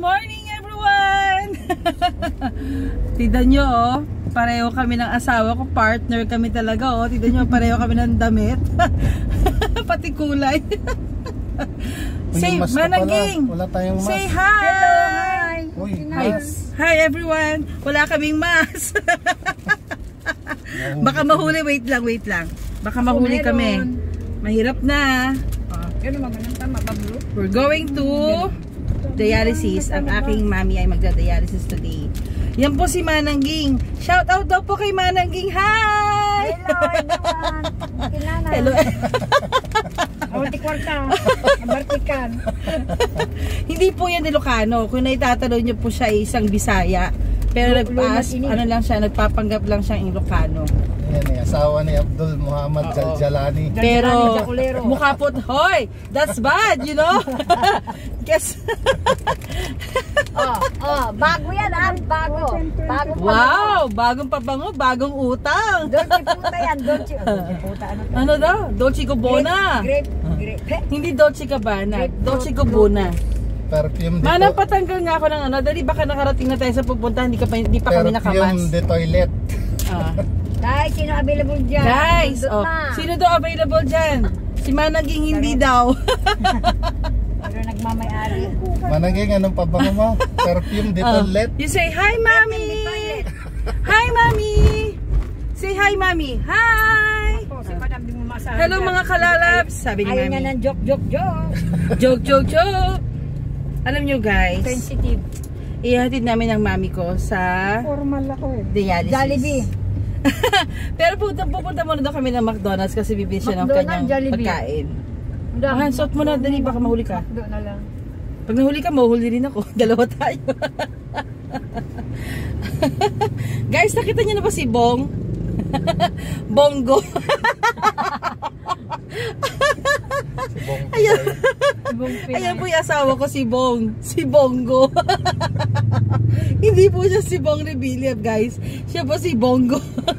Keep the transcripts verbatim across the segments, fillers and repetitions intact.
morning everyone! Tignan nyo oh, pareho kami ng asawa ko, partner kami talaga oh. Tignan nyo, pareho kami ng damit. Pati kulay. Say, Managing! Wala tayong mask. Say hi! Hello, hi! Uy, Hi, hi everyone! Wala kaming mask. Baka mahuli, wait lang, wait lang. Baka mahuli kami. Mahirap na. We're going to dialysis. Ang aking mami ay magda-dialysis today. Yan po si Manangging. Shout out daw po kay Manangging. Hi! Hello, everyone. Hello. Hindi po yan Ilocano. Kung naitatanong nyo po siya ay isang Bisaya. Pero nagpaas, ano lang siya, nagpapanggap lang siyang Ilocano. Yan eh, asawa ni Abdul Muhammad Jaljalani. Pero mukha po, hoy, that's bad, you know? Guess. Oh, oh, bago yan ah, bago. Bago pa. Wow, bagong pabango, bagong utang. Dolce puta yan, dolce. Dolce puta ano? Ano daw? Dolce Gabbana. Grape, grape. grape. Hindi Dolce Gabbana, Dolce Gabbana. Perfume de Manang patanggal nga ako ng ano, dali baka nakarating na tayo sa pupunta, hindi ka pa hindi pa kami nakamas. Perfume de toilet. Ah. Guys, sino available dyan? Guys, oh, sino daw available dyan? Si Managing hindi daw. Pero nagmamayari. Managing, anong pabango mo? Perfume de toilet. You say hi, Mami. Hi, Mami. Say hi, Mami. Hi. Hello mga kalalabs. Sabi ni Ayaw Mami. niya ng joke, joke, joke. Joke, joke, joke. Alam nyo guys, Sensitive. ihatid namin ang mami ko sa Formal ako eh. dialysis. Jollibee. Pero pupunta, pupunta muna daw kami ng McDonald's kasi bibili siya ng kanyang Jollibee. pagkain. Oh, handsot mo na, dali, baka mahuli ka. Doon na lang. Pag nahuli ka, mahuli rin ako. Dalawa tayo. Guys, nakita niyo na ba si Bong? Bongo. Si Bong Ayan. Ayan po yung asawa ko, si Bong. Si Bongo. Hindi po siya si Bong Rebilla, guys. Siya po si Bongo.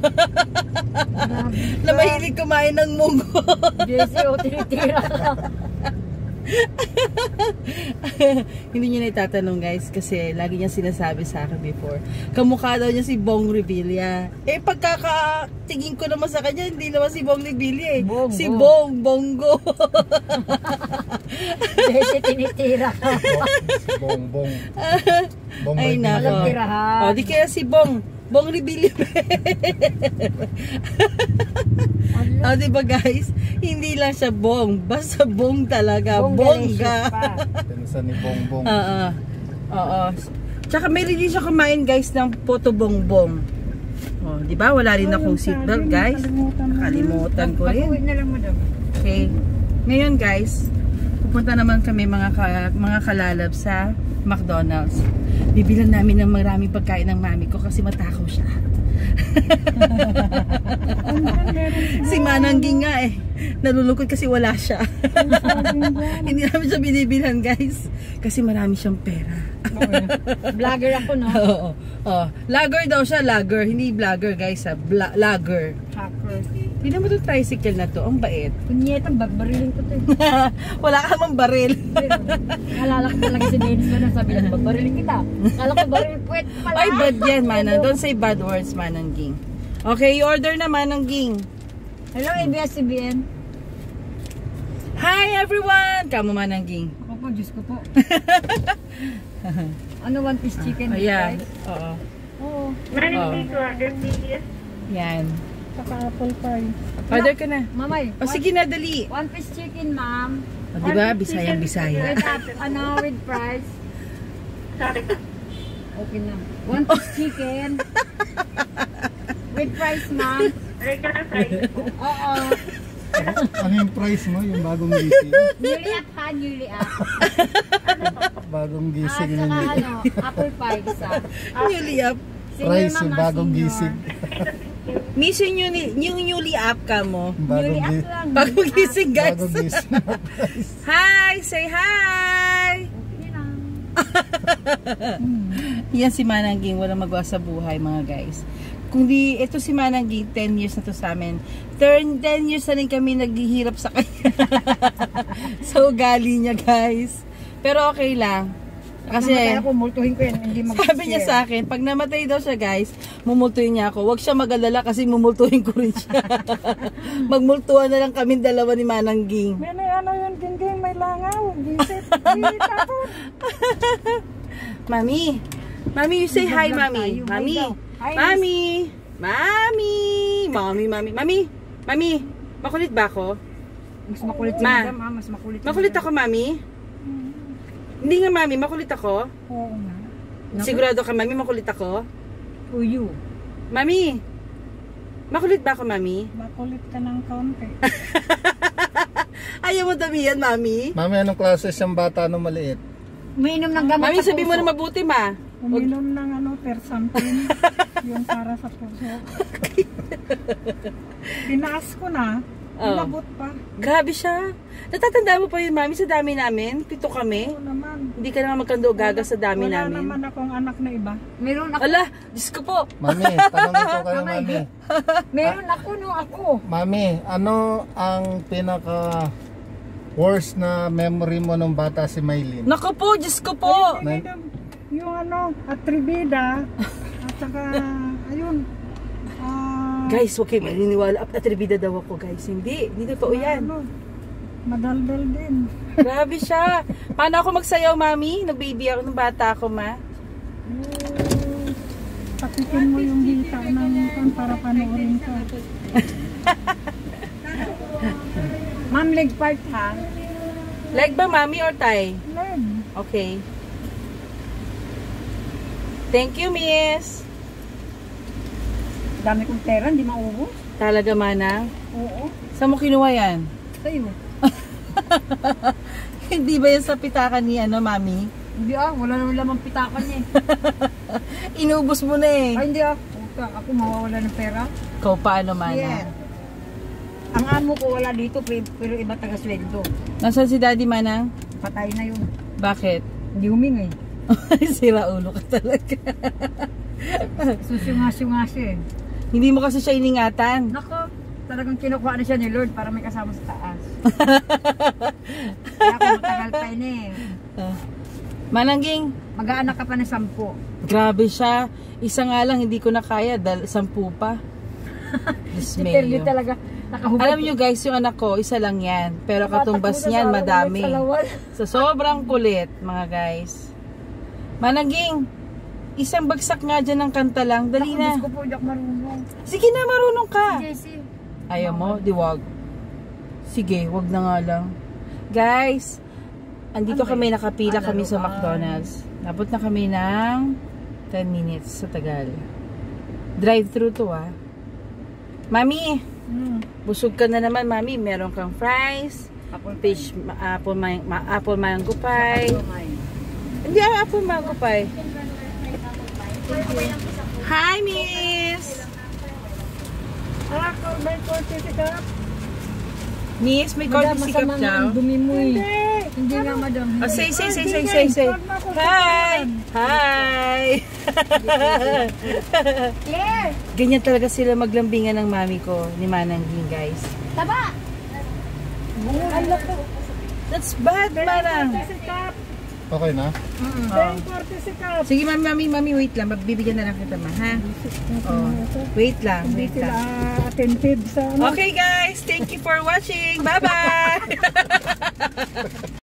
Na mahilig kumain ng munggo. Jesse, o tinitira ka. Hindi niya na itatanong guys kasi lagi niya sinasabi sa akin before, kamukha daw niya si Bong Revilla. Eh pagkakatingin ko naman sa kanya, hindi naman si Bong Revilla eh. Bongo. Si Bong Bongo. Jesse, tinitira ka. Si Bong Bong. Bong Ay nako. O di kaya si Bong Bong Revilla. O oh, diba guys, hindi lang siya Bong, basta Bong talaga, bongga. Pinsa ni Bong Bong. Oo. Oo. Tsaka may rin siya kumain guys ng Poto Bongbong. Oh, di ba? Wala rin akong seatbelt guys. Nakalimutan ko rin. Pag-uwi na lang mo daw. Okay. Ngayon guys, pupunta naman kami mga ka, mga kalalab sa McDonald's. Bibilan namin ng maraming pagkain ng mami ko kasi matakaw siya. Si Manangging nga eh, nalulungkot kasi wala siya. Hindi namin siya binibilhan guys kasi marami siyang pera. Vlogger ako no. Oo. Oh, lager daw siya, lager, hindi vlogger guys, ha. Bla lager. Hacker. Tingnan mo 'tong tricycle na 'to, ang bait. Kunyetang babarilin ko 'to. Wala ka namang baril. Naalala ko talaga si Dennis na sabi niya, babarilin kita. Akala ko baril puwet pala. Ay, bad yan, Manang. Don't say bad words, Manangging. Okay, you order na, Manangging. Hello, A B S C B N. Hi, everyone! Kamu, Manangging. Ako po, Diyos ko po. Ano, one piece chicken? Oh, yeah. Oo. Oo. Manangging, order please. Yan. Saka apple pie. Order ka na. Mamay. O, sige na, dali. One piece chicken, ma'am. O, diba? Bisayang Bisaya. With, ano, with fries. Okay na. One piece chicken. With fries, ma'am. Regular fries. Oo. Ano yung price mo? Yung bagong gising? Newly up ha, newly up. Bagong Ah, gising. saka ano, apple pie isa. Newly up. Price yung bagong gising. Miss yung newly, yung newly up ka mo. Bagong Newly up gising. lang. Bagong gising, guys. Bagong gising. Hi! Say hi! Okay lang. Yan si Manangging, walang magawa sa buhay mga guys. Kung di, ito si Manangging, ten years na to sa amin. ten years na rin kami naghihirap sa kanya. So, ugali niya guys. Pero okay lang. Kasi namatay ako, multuhin ko yan, hindi mag-share. sabi niya sa akin, pag namatay daw siya guys, mumultuhin niya ako. Huwag siya mag-alala kasi mumultuhin ko rin siya. Magmultuhan na lang kami dalawa ni Manangging. May may ano yun, gingging, may langaw. Gisip, tapon. Mami, Mami, you say hi, Mami. Mami, Mami, Mami, Mami, Mami, Mami, Mami, makulit ba ako? Mas makulit si Ma, Madam, ah. Mas makulit si makulit Madam. ako, Mami? Hindi nga, Mami, makulit ako? Oo nga. Sigurado ka, Mami, makulit ako? Uyu. Mami, makulit ba ako, Mami? Makulit ka ng kaunti. Ayaw mo damihan, Mami? Mami, anong klase siyang bata nung maliit? Uminom ng gamot Mami, sa sabi mo puso. na mabuti, ma. Uminom ng ano, persampin. Yung para sa puso. Tinaas ko na. Oh. Labot pa. Grabe siya. Natatanda mo pa yun, Mami, sa dami namin? Pito kami. Oo naman. Hindi ka naman magkando gaga sa dami Wala namin. naman akong anak na iba. Meron ako. Ala, Diyos ko po. Mami, tanongin ko kayo, Mami. Meron ako no ako. Mami, ano ang pinaka worst na memory mo nung bata si Maylin? Naku po, Diyos ko po. May- Yung ano, atribida. At saka, ayun. ah, Guys, huwag kayo maniniwala. Atribida daw ako, guys. Hindi, hindi totoo yan. Ano, madaldal din. Grabe siya. Paano ako magsayaw, Mami? Nag-baby ako nung bata ako, ma. Eh, Patikin mo yung hita ng kan para panoorin ko. Ma'am, leg part ha? Leg ba, Mami, or thigh? Leg. Okay. Thank you, Miss. Dami kong pera, hindi maubos. Talaga, Manang? Oo. Saan mo kinuha yan? Sa'yo. Hindi ba yan sa pitakan ni ano, Mami? Hindi ah, wala naman lamang pitakan niya eh. Inubos mo na eh. Ay, hindi ah. Puta, ako mawawala ng pera. Ikaw paano, Manang? Yeah. Ang amo ko wala dito, pero pero iba taga-sweldo. Nasaan si Daddy, Manang? Patay na yun. Bakit? Hindi humingi. Sira ulo ka talaga. Susyunga-syunga siya eh. Hindi mo kasi siya iningatan. Nako, talagang kinukuha na siya ni Lord para may kasama sa taas. Kaya ako matagal pa yun eh. Uh, Manangging, Mag-aanak ka pa ng sampu. grabe siya. Isa nga lang hindi ko na kaya dahil sampu pa. Si Perdi Dismayo. talaga nakahubad. Alam nyo guys, yung anak ko, isa lang yan. Pero katumbas Tatakbo na niyan, sa madami. lawal. Sa sobrang kulit, mga guys. Manangging, isang bagsak nga dyan ng kanta lang. Dali Naku, na. Diyos ko po, hindi ako marunong. Sige na, marunong ka. Jessie. Ayaw mo? Di wag. Sige, wag na nga lang. Guys, andito Ano kami, ba yun? nakapila Ah, kami sa laruan. McDonald's. Nabot na kami ng ten minutes sa tagal. Drive-thru to ah. Mami, Hmm. busog ka na naman, Mami. Meron kang fries, Apple fish, ma- apple, ma- ma- apple mango pie. pie. Hindi ako apple mango pie. Hi, Miss! Ah, may korte si Kap. Miss, may corn sikap masama nga daw. ang dumi mo eh. Hindi nga, madam. Oh, say, say, say, say, say, say. Hi! Hi! Claire! Ganyan talaga sila maglambingan ng mami ko, ni Manangging, guys. Taba! Alok ko. That's bad, Manang. Si Kap. Okay na? Very korte si Kap. Sige, mami, mami, mami, wait lang. Bibigyan na lang kita, ma, ha? Oh, wait lang, Hindi wait sila lang. attentive sa ano. Okay, guys. Thank you for watching. Bye-bye!